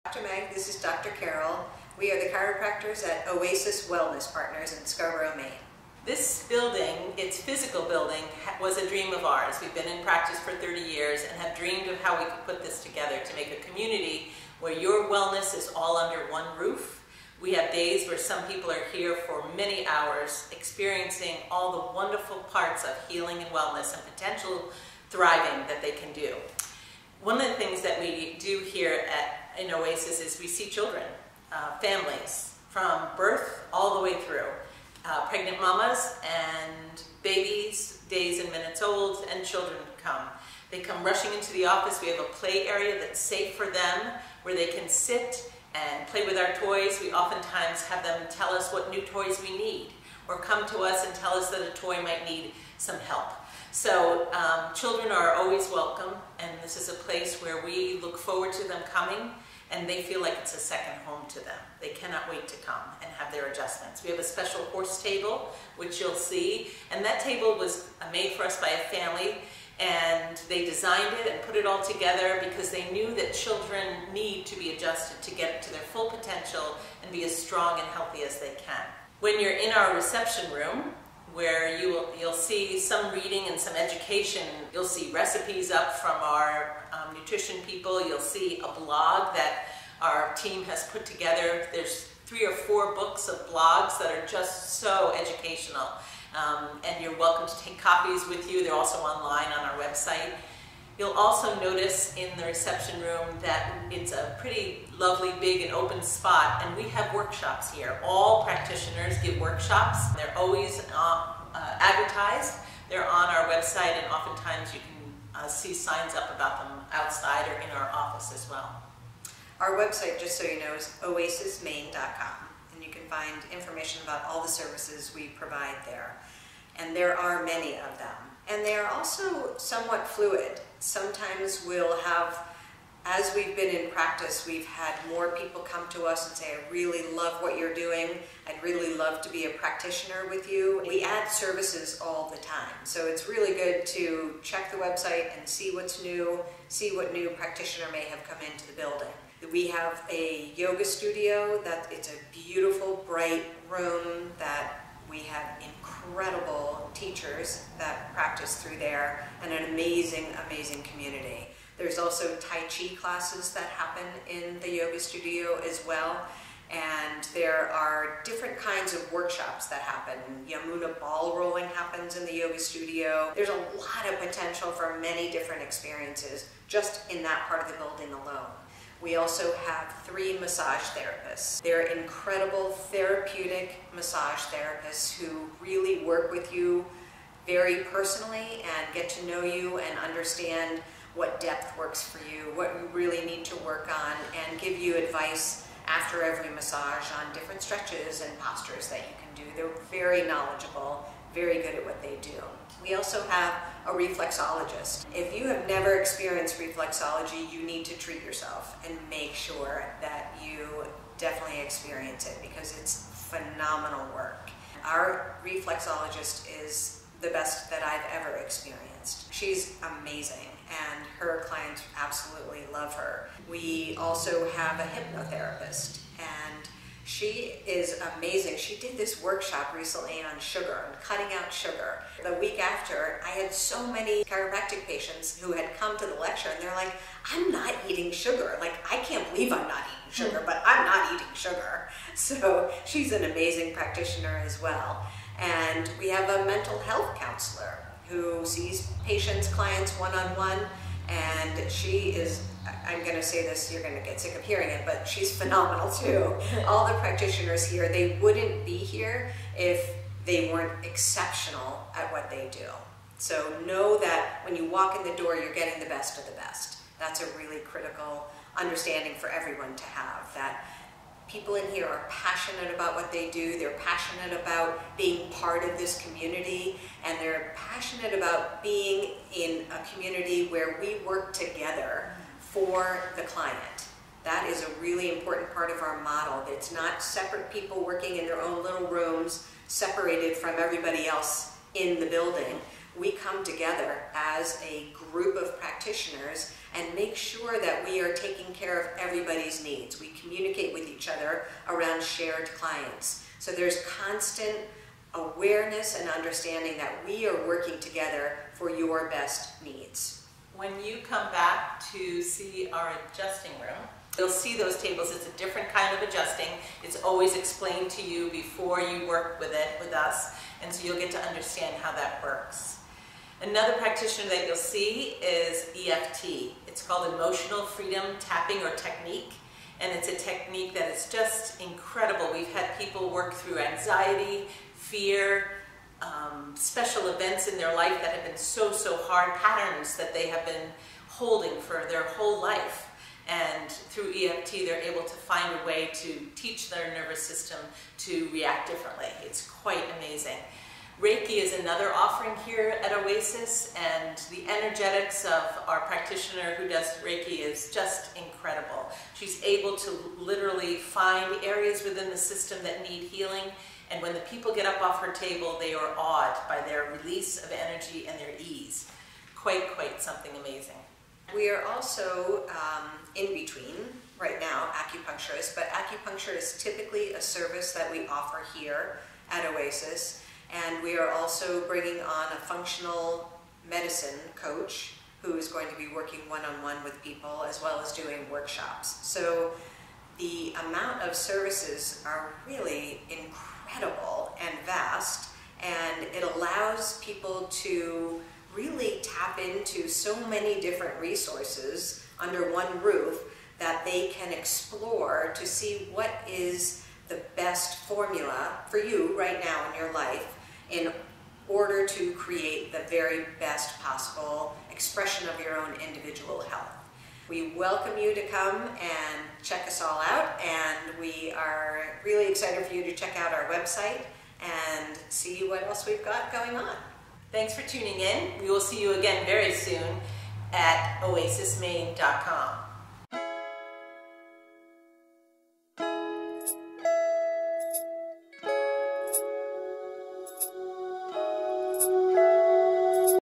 Dr. Meg, this is Dr. Carol. We are the chiropractors at Oasis Wellness Partners in Scarborough, Maine. This building, its physical building, was a dream of ours. We've been in practice for 30 years and have dreamed of how we could put this together to make a community where your wellness is all under one roof. We have days where some people are here for many hours experiencing all the wonderful parts of healing and wellness and potential thriving that they can do. One of the things that we do here in Oasis is we see children, families, from birth all the way through. Pregnant mamas and babies, days and minutes old, and children come. They come rushing into the office. We have a play area that's safe for them, where they can sit and play with our toys. We oftentimes have them tell us what new toys we need, or come to us and tell us that a toy might need some help. So children are always welcome, and this is a place where we look forward to them coming, and they feel like it's a second home to them. They cannot wait to come and have their adjustments. We have a special horse table, which you'll see, and that table was made for us by a family, and they designed it and put it all together because they knew that children need to be adjusted to get to their full potential and be as strong and healthy as they can. When you're in our reception room, where you'll see some reading and some education. You'll see recipes up from our nutrition people. You'll see a blog that our team has put together. There's 3 or 4 books of blogs that are just so educational. And you're welcome to take copies with you. They're also online on our website. You'll also notice in the reception room that it's a pretty lovely, big and open spot, and we have workshops here. All practitioners give workshops. They're always advertised. They're on our website, and oftentimes you can see signs up about them outside or in our office as well. Our website, just so you know, is oasismaine.com, and you can find information about all the services we provide there. And there are many of them. And they are also somewhat fluid. Sometimes we'll have, as we've been in practice, we've had more people come to us and say, I really love what you're doing. I'd really love to be a practitioner with you. We add services all the time. So it's really good to check the website and see what's new, see what new practitioner may have come into the building. We have a yoga studio it's a beautiful, bright room that we have incredible teachers that practice through there and an amazing, amazing community. There's also Tai Chi classes that happen in the yoga studio as well. And there are different kinds of workshops that happen. Yamuna ball rolling happens in the yoga studio. There's a lot of potential for many different experiences just in that part of the building alone. We also have 3 massage therapists. They're incredible therapeutic massage therapists who really work with you very personally and get to know you and understand what depth works for you, what you really need to work on, and give you advice after every massage on different stretches and postures that you can do. They're very knowledgeable, very good at what they do. We also have a reflexologist. If you have never experienced reflexology, you need to treat yourself and make sure that you definitely experience it because it's phenomenal work. Our reflexologist is the best that I've ever experienced. She's amazing and her clients absolutely love her. We also have a hypnotherapist, and she is amazing. She did this workshop recently on sugar, on cutting out sugar. The week after, I had so many chiropractic patients who had come to the lecture and they're like, I'm not eating sugar. Like, I can't believe I'm not eating sugar, but I'm not eating sugar. So she's an amazing practitioner as well. And we have a mental health counselor who sees patients, clients one-on-one, and she is, I'm going to say this, you're going to get sick of hearing it, but she's phenomenal too. All the practitioners here, they wouldn't be here if they weren't exceptional at what they do. So know that when you walk in the door, you're getting the best of the best. That's a really critical understanding for everyone to have, that people in here are passionate about what they do, they're passionate about being part of this community, and they're passionate about being in a community where we work together for the client. That is a really important part of our model. It's not separate people working in their own little rooms, separated from everybody else in the building. we come together as a group of practitioners and make sure that we are taking care of everybody's needs. We communicate with each other around shared clients. So there's constant awareness and understanding that we are working together for your best needs. When you come back to see our adjusting room, you'll see those tables. It's a different kind of adjusting. It's always explained to you before you work with it with us, and so you'll get to understand how that works. Another practitioner that you'll see is EFT. It's called Emotional Freedom Tapping or Technique, and it's a technique that is just incredible. We've had people work through anxiety, fear, special events in their life that have been so hard, patterns that they have been holding for their whole life. And through EFT, they're able to find a way to teach their nervous system to react differently. It's quite amazing. Reiki is another offering here at Oasis, and the energetics of our practitioner who does Reiki is just incredible. She's able to literally find areas within the system that need healing, and when the people get up off her table, they are awed by their release of energy and their ease. Quite something amazing. We are also in between right now acupuncturists, but acupuncture is typically a service that we offer here at Oasis, and we are also bringing on a functional medicine coach who is going to be working one-on-one with people as well as doing workshops. So the amount of services are really incredible and vast, and it allows people to really tap into so many different resources under one roof that they can explore to see what is the best formula for you right now in your life in order to create the very best possible expression of your own individual health. We welcome you to come and check us all out, and we are really excited for you to check out our website and see what else we've got going on. Thanks for tuning in. We will see you again very soon at oasismaine.com.